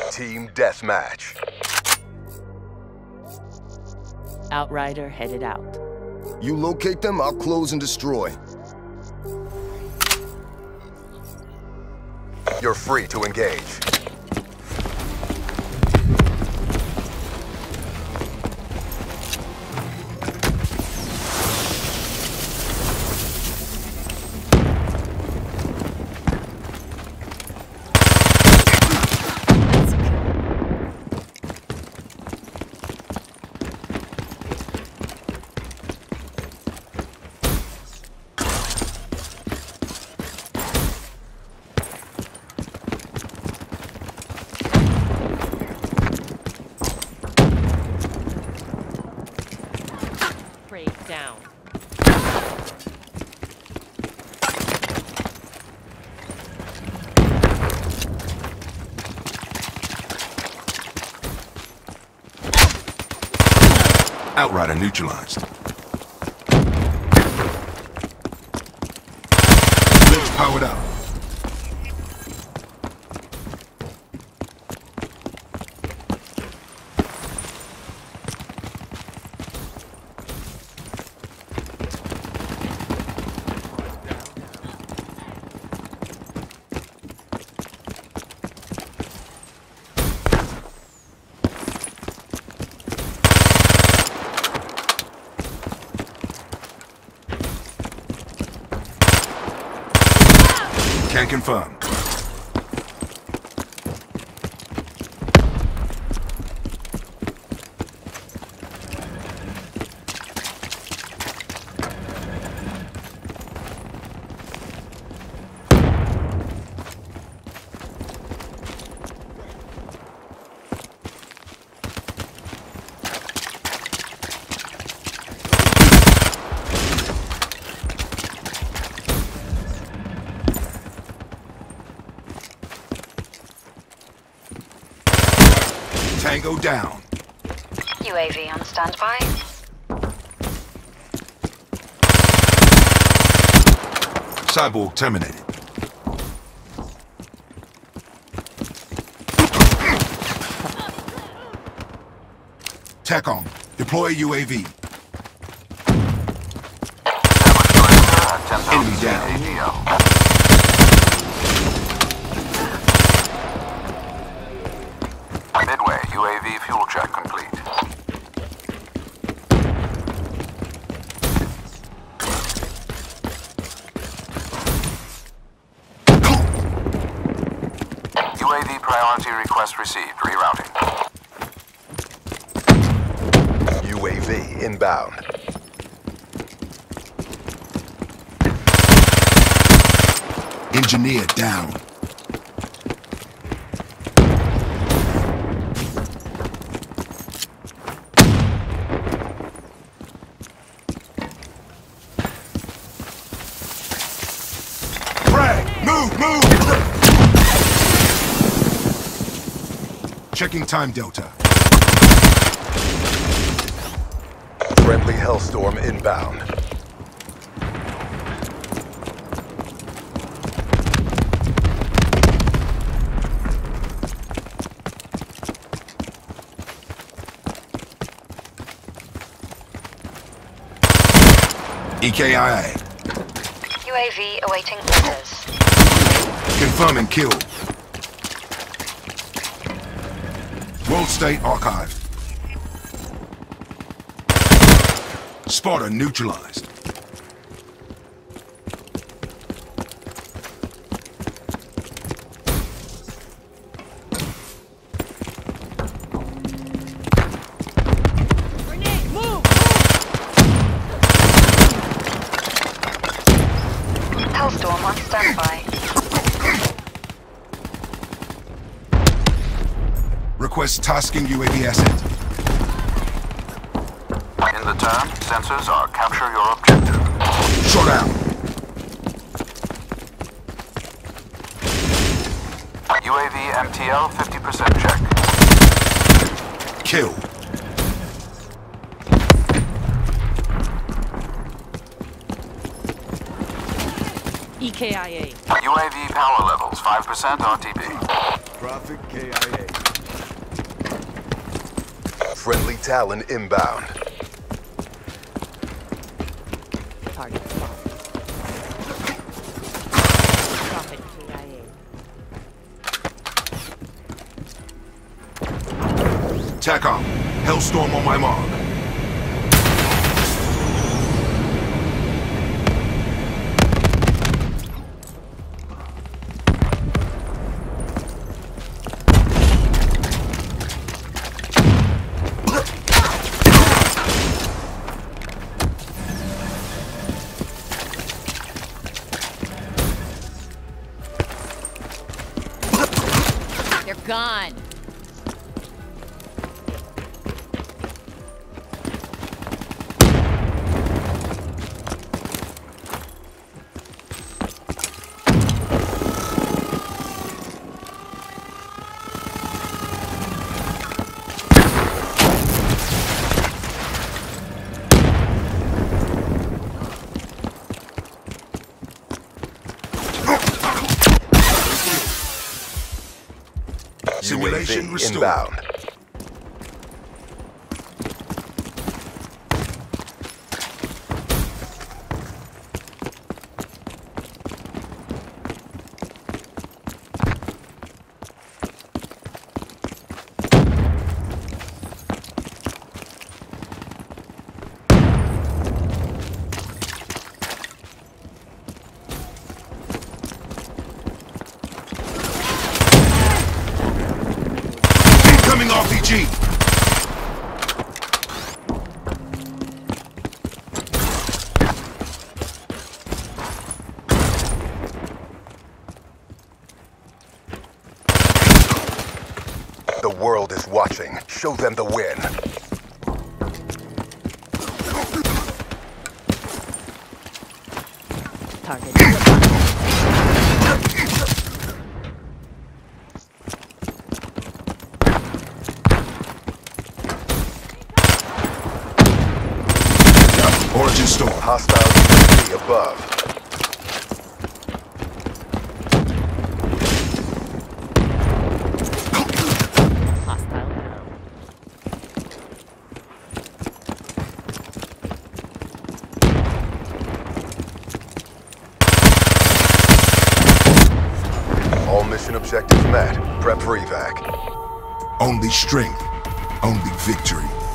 Team Deathmatch. Outrider headed out. You locate them, I'll close and destroy. You're free to engage. Down. Outrider neutralized. Bridge powered up. Can confirm. Tango down. UAV on standby. Cyborg terminated. TACOM, deploy UAV. Enemy down. Midway, UAV fuel check complete. UAV priority request received. Rerouting. UAV inbound. Engineer down. Move! Checking time delta. Friendly Hellstorm inbound. EKIA. UAV awaiting orders. Confirming kill. World State Archive. Spotter neutralized. Grenade, move! Hellstorm on standby. Request tasking UAV asset. In the turn, sensors are capture your objective. Shot out. UAV MTL 50% check. Kill. EKIA. UAV power levels 5% RTB. Prophet KIA. Friendly Talon inbound. Target spotted. Prophet KIA. TACOM. Hellstorm on my mark. They're gone. Simulation UAV restored. inbound. Incoming RPG. The world is watching. Show them the win. Target. Origin storm. Hostile UAV above. Hostile down. All mission objectives met. Prep for evac. Only strength. Only victory.